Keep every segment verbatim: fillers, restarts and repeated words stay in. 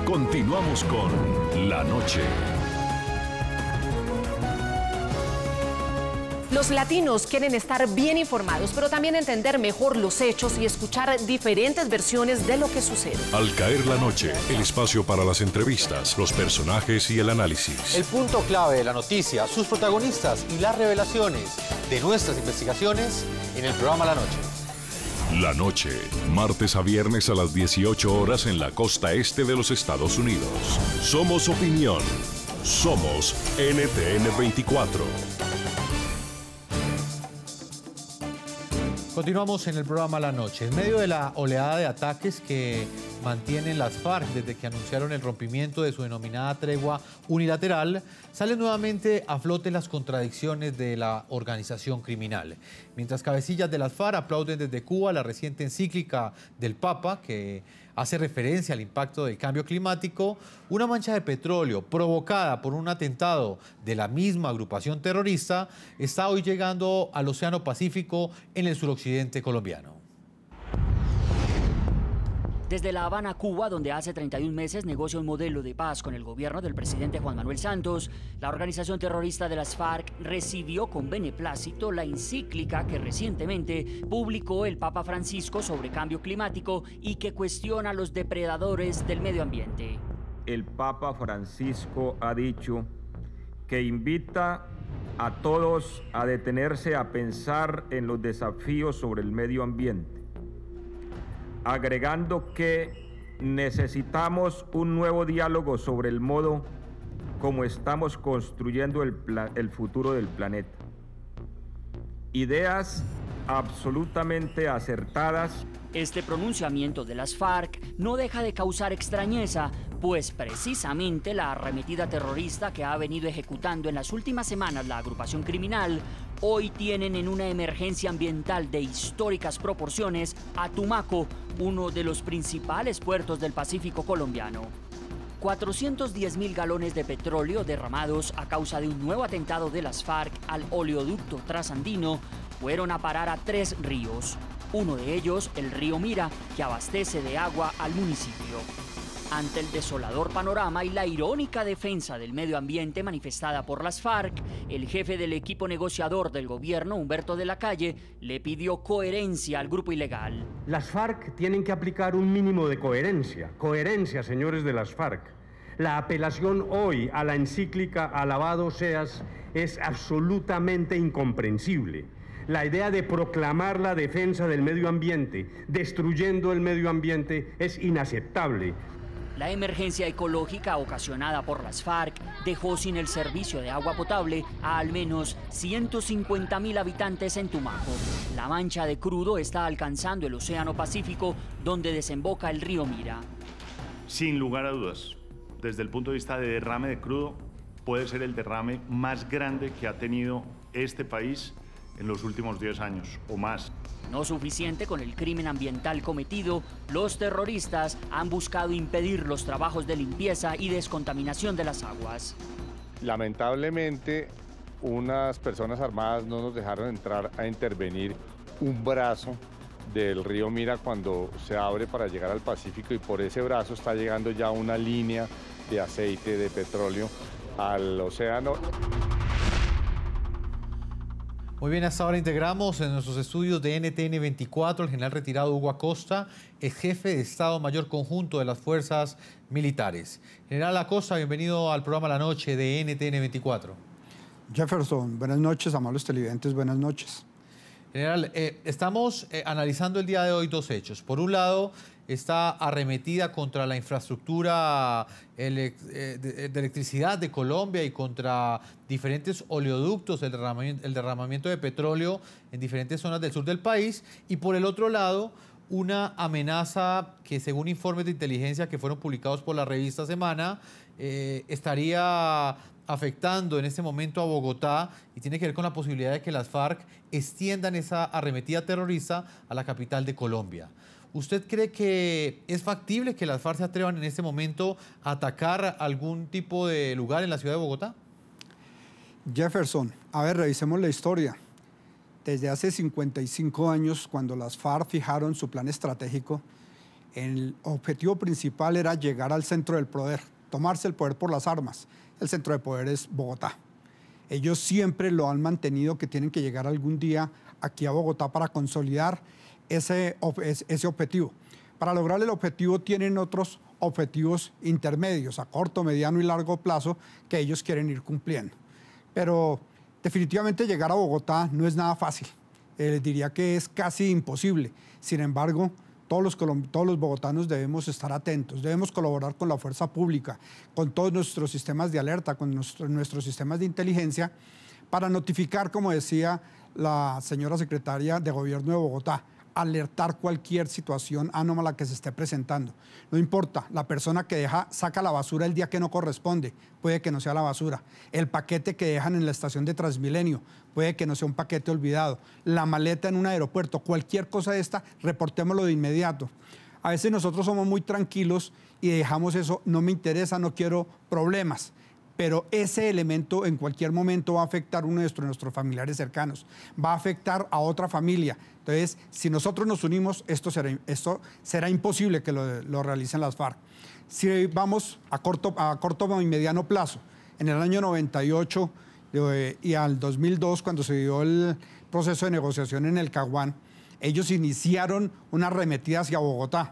Continuamos con La Noche. Los latinos quieren estar bien informados, pero también entender mejor los hechos y escuchar diferentes versiones de lo que sucede. Al caer la noche, el espacio para las entrevistas, los personajes y el análisis. El punto clave de la noticia, sus protagonistas y las revelaciones de nuestras investigaciones en el programa La Noche. La Noche, martes a viernes a las dieciocho horas en la costa este de los Estados Unidos. Somos opinión. Somos N T N veinticuatro. Continuamos en el programa La Noche. En medio de la oleada de ataques que mantienen las FARC desde que anunciaron el rompimiento de su denominada tregua unilateral, salen nuevamente a flote las contradicciones de la organización criminal. Mientras cabecillas de las FARC aplauden desde Cuba la reciente encíclica del Papa, que hace referencia al impacto del cambio climático, una mancha de petróleo provocada por un atentado de la misma agrupación terrorista está hoy llegando al Océano Pacífico en el suroccidente colombiano. Desde La Habana, Cuba, donde hace treinta y un meses negocia un modelo de paz con el gobierno del presidente Juan Manuel Santos, la organización terrorista de las FARC recibió con beneplácito la encíclica que recientemente publicó el Papa Francisco sobre cambio climático y que cuestiona a los depredadores del medio ambiente. El Papa Francisco ha dicho que invita a todos a detenerse a pensar en los desafíos sobre el medio ambiente, agregando que necesitamos un nuevo diálogo sobre el modo como estamos construyendo el, el futuro del planeta. Ideas absolutamente acertadas. Este pronunciamiento de las FARC no deja de causar extrañeza, pues precisamente la arremetida terrorista que ha venido ejecutando en las últimas semanas la agrupación criminal, hoy tienen en una emergencia ambiental de históricas proporciones a Tumaco, uno de los principales puertos del Pacífico colombiano. cuatrocientos diez mil galones de petróleo derramados a causa de un nuevo atentado de las FARC al oleoducto trasandino fueron a parar a tres ríos. Uno de ellos, el río Mira, que abastece de agua al municipio. Ante el desolador panorama y la irónica defensa del medio ambiente manifestada por las FARC, el jefe del equipo negociador del gobierno, Humberto de la Calle, le pidió coherencia al grupo ilegal. Las FARC tienen que aplicar un mínimo de coherencia. Coherencia, señores de las FARC. La apelación hoy a la encíclica Alabado seas es absolutamente incomprensible. La idea de proclamar la defensa del medio ambiente, destruyendo el medio ambiente, es inaceptable. La emergencia ecológica ocasionada por las FARC dejó sin el servicio de agua potable a al menos ciento cincuenta mil habitantes en Tumaco. La mancha de crudo está alcanzando el Océano Pacífico, donde desemboca el río Mira. Sin lugar a dudas, desde el punto de vista de derrame de crudo, puede ser el derrame más grande que ha tenido este país en los últimos diez años o más. No suficiente con el crimen ambiental cometido, los terroristas han buscado impedir los trabajos de limpieza y descontaminación de las aguas. Lamentablemente, unas personas armadas no nos dejaron entrar a intervenir un brazo del río Mira cuando se abre para llegar al Pacífico, y por ese brazo está llegando ya una línea de aceite, de petróleo al océano. Muy bien, hasta ahora integramos en nuestros estudios de N T N veinticuatro el general retirado Hugo Acosta, ex jefe de Estado Mayor Conjunto de las Fuerzas Militares. General Acosta, bienvenido al programa La Noche de N T N veinticuatro. Jefferson, buenas noches, amables televidentes, buenas noches. General, eh, estamos eh, analizando el día de hoy dos hechos. Por un lado, esta arremetida contra la infraestructura ele eh, de, de electricidad de Colombia y contra diferentes oleoductos, el derramamiento, el derramamiento de petróleo en diferentes zonas del sur del país. Y por el otro lado, una amenaza que, según informes de inteligencia que fueron publicados por la revista Semana, eh, estaría afectando en este momento a Bogotá, y tiene que ver con la posibilidad de que las FARC extiendan esa arremetida terrorista a la capital de Colombia. ¿Usted cree que es factible que las FARC se atrevan en este momento a atacar algún tipo de lugar en la ciudad de Bogotá? Jefferson, a ver, revisemos la historia. Desde hace cincuenta y cinco años, cuando las FARC fijaron su plan estratégico, El objetivo principal era llegar al centro del poder, tomarse el poder por las armas. El centro de poder es Bogotá. Ellos siempre lo han mantenido, que tienen que llegar algún día aquí a Bogotá para consolidar ese, ese objetivo. Para lograr el objetivo tienen otros objetivos intermedios a corto, mediano y largo plazo que ellos quieren ir cumpliendo. Pero definitivamente llegar a Bogotá no es nada fácil. Eh, les diría que es casi imposible. Sin embargo, todos los, todos los bogotanos debemos estar atentos, debemos colaborar con la fuerza pública, con todos nuestros sistemas de alerta, con nuestro, nuestros sistemas de inteligencia, para notificar, como decía la señora secretaria de Gobierno de Bogotá, alertar cualquier situación anómala que se esté presentando. No importa, la persona que deja, saca la basura el día que no corresponde, puede que no sea la basura. El paquete que dejan en la estación de Transmilenio, puede que no sea un paquete olvidado. La maleta en un aeropuerto, cualquier cosa de esta, reportémoslo de inmediato. A veces nosotros somos muy tranquilos y dejamos eso, no me interesa, no quiero problemas. Pero ese elemento en cualquier momento va a afectar a uno de nuestros familiares cercanos, va a afectar a otra familia. Entonces, si nosotros nos unimos, esto será, esto será imposible que lo, lo realicen las FARC. Si vamos a corto, a corto y mediano plazo, en el año noventa y ocho eh, y al dos mil dos, cuando se dio el proceso de negociación en el Caguán, ellos iniciaron una arremetida hacia Bogotá.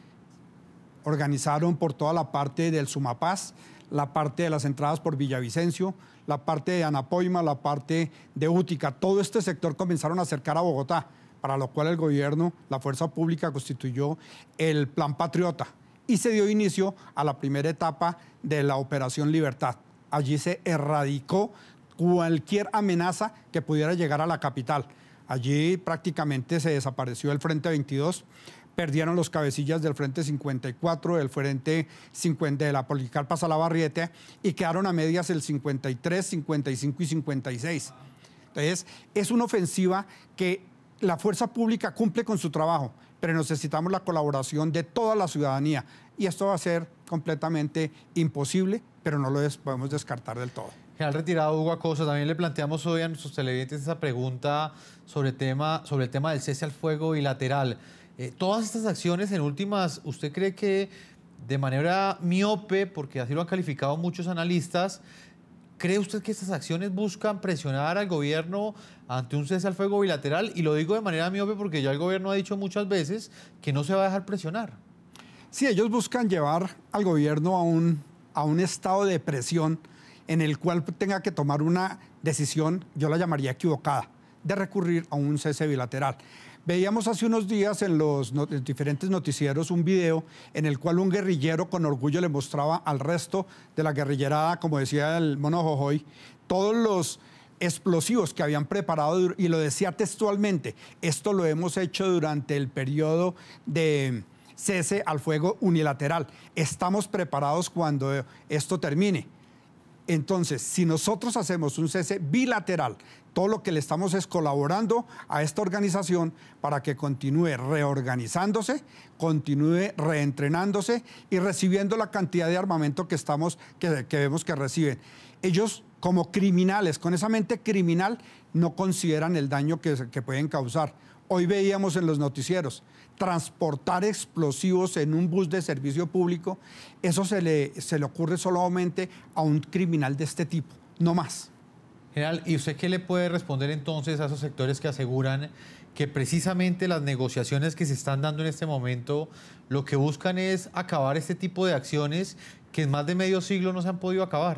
Organizaron por toda la parte del Sumapaz, la parte de las entradas por Villavicencio, la parte de Anapoima, la parte de Útica. Todo este sector comenzaron a acercar a Bogotá, para lo cual el gobierno, la fuerza pública, constituyó el Plan Patriota y se dio inicio a la primera etapa de la Operación Libertad. Allí se erradicó cualquier amenaza que pudiera llegar a la capital. Allí prácticamente se desapareció el Frente veintidós, perdieron los cabecillas del Frente cincuenta y cuatro, del Frente cincuenta, de la Policarpa Salabarrieta, y quedaron a medias el cincuenta y tres, cincuenta y cinco y cincuenta y seis. Entonces, es una ofensiva que la fuerza pública cumple con su trabajo, pero necesitamos la colaboración de toda la ciudadanía, y esto va a ser completamente imposible, pero no lo des- podemos descartar del todo. General retirado Hugo Acosta, también le planteamos hoy a nuestros televidentes esa pregunta sobre, tema, sobre el tema del cese al fuego bilateral. Eh, todas estas acciones, en últimas, ¿usted cree que de manera miope, porque así lo han calificado muchos analistas, cree usted que estas acciones buscan presionar al gobierno ante un cese al fuego bilateral? Y lo digo de manera miope porque ya el gobierno ha dicho muchas veces que no se va a dejar presionar. Sí, ellos buscan llevar al gobierno a un, a un estado de presión en el cual tenga que tomar una decisión, yo la llamaría equivocada, de recurrir a un cese bilateral. Veíamos hace unos días en los no, en diferentes noticieros un video en el cual un guerrillero con orgullo le mostraba al resto de la guerrillerada, como decía el mono Jojoy, todos los explosivos que habían preparado, y lo decía textualmente: esto lo hemos hecho durante el periodo de cese al fuego unilateral. Estamos preparados cuando esto termine. Entonces, si nosotros hacemos un cese bilateral, todo lo que le estamos es colaborando a esta organización para que continúe reorganizándose, continúe reentrenándose y recibiendo la cantidad de armamento que, estamos, que, que vemos que reciben. Ellos, como criminales, con esa mente criminal, no consideran el daño que, que pueden causar. Hoy veíamos en los noticieros, transportar explosivos en un bus de servicio público, eso se le, se le ocurre solamente a un criminal de este tipo, no más. General, ¿y usted qué le puede responder entonces a esos sectores que aseguran que precisamente las negociaciones que se están dando en este momento lo que buscan es acabar este tipo de acciones que en más de medio siglo no se han podido acabar?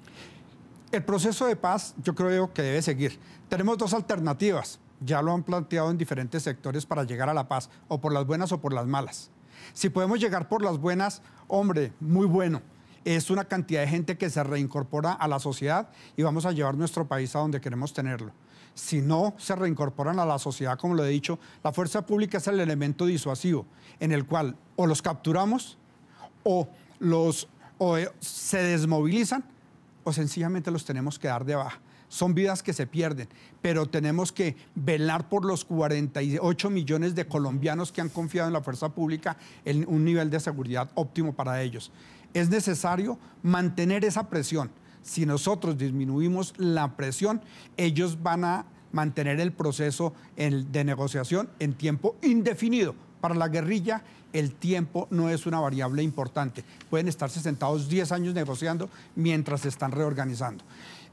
El proceso de paz yo creo que debe seguir. Tenemos dos alternativas. Ya lo han planteado en diferentes sectores para llegar a la paz, o por las buenas o por las malas. Si podemos llegar por las buenas, hombre, muy bueno. Es una cantidad de gente que se reincorpora a la sociedad y vamos a llevar nuestro país a donde queremos tenerlo. Si no se reincorporan a la sociedad, como lo he dicho, la fuerza pública es el elemento disuasivo en el cual o los capturamos o, los, o se desmovilizan o sencillamente los tenemos que dar de baja. Son vidas que se pierden, pero tenemos que velar por los cuarenta y ocho millones de colombianos que han confiado en la fuerza pública en un nivel de seguridad óptimo para ellos. Es necesario mantener esa presión. Si nosotros disminuimos la presión, ellos van a mantener el proceso de negociación en tiempo indefinido Para la guerrilla, el tiempo no es una variable importante. Pueden estarse sentados diez años negociando mientras se están reorganizando.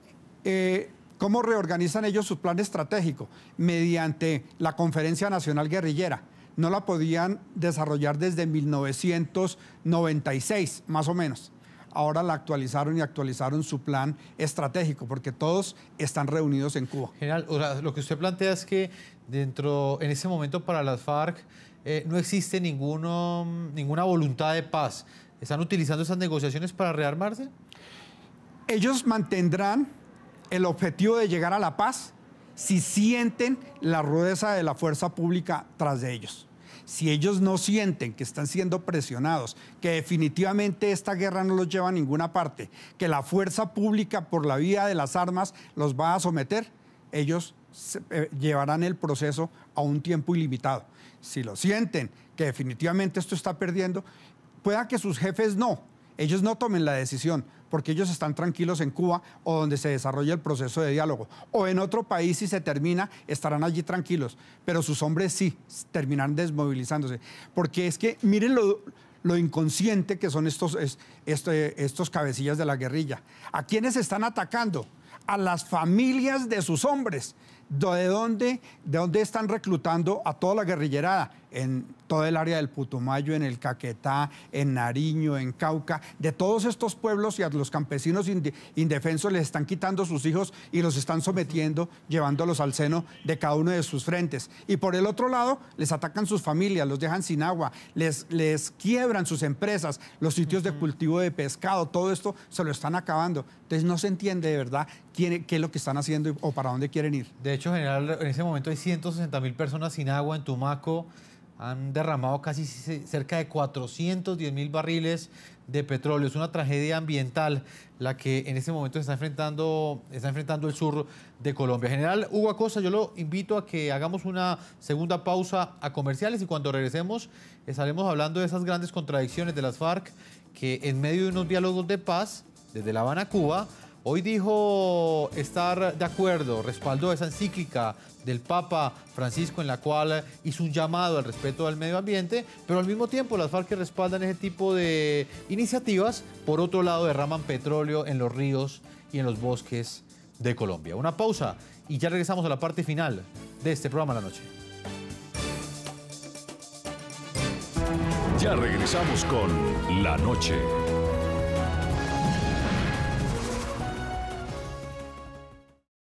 Eh, ¿Cómo reorganizan ellos su plan estratégico? Mediante la Conferencia Nacional Guerrillera. No la podían desarrollar desde mil novecientos noventa y seis, más o menos. Ahora la actualizaron y actualizaron su plan estratégico, porque todos están reunidos en Cuba. General, o sea, lo que usted plantea es que dentro, en ese momento para las FARC eh, no existe ninguno, ninguna voluntad de paz. ¿Están utilizando esas negociaciones para rearmarse? Ellos mantendrán el objetivo de llegar a la paz si sienten la rudeza de la fuerza pública tras de ellos. Si ellos no sienten que están siendo presionados, que definitivamente esta guerra no los lleva a ninguna parte, que la fuerza pública por la vía de las armas los va a someter, ellos se, eh, llevarán el proceso a un tiempo ilimitado. Si lo sienten, que definitivamente esto está perdiendo, pueda que sus jefes no, ellos no tomen la decisión, porque ellos están tranquilos en Cuba o donde se desarrolla el proceso de diálogo. O en otro país, si se termina, estarán allí tranquilos. Pero sus hombres sí terminarán desmovilizándose. Porque es que miren lo, lo inconsciente que son estos, es, este, estos cabecillas de la guerrilla. ¿A quiénes están atacando? A las familias de sus hombres. ¿De dónde, de dónde están reclutando a toda la guerrillerada? En todo el área del Putumayo, en el Caquetá, en Nariño, en Cauca. De todos estos pueblos y a los campesinos indefensos les están quitando sus hijos y los están sometiendo, llevándolos al seno de cada uno de sus frentes. Y por el otro lado, les atacan sus familias, los dejan sin agua, les, les quiebran sus empresas, los sitios de cultivo de pescado, todo esto se lo están acabando. Entonces no se entiende de verdad quién, qué es lo que están haciendo o para dónde quieren ir. De hecho, general, en ese momento hay ciento sesenta mil personas sin agua en Tumaco. Han derramado casi cerca de cuatrocientos diez mil barriles de petróleo. Es una tragedia ambiental la que en este momento está enfrentando, está enfrentando el sur de Colombia. General Hugo Acosta, yo lo invito a que hagamos una segunda pausa a comerciales y cuando regresemos estaremos hablando de esas grandes contradicciones de las FARC que en medio de unos diálogos de paz desde La Habana, Cuba, hoy dijo estar de acuerdo, respaldó esa encíclica del Papa Francisco en la cual hizo un llamado al respeto del medio ambiente, pero al mismo tiempo las FARC que respaldan ese tipo de iniciativas, por otro lado derraman petróleo en los ríos y en los bosques de Colombia. Una pausa y ya regresamos a la parte final de este programa La Noche. Ya regresamos con La Noche.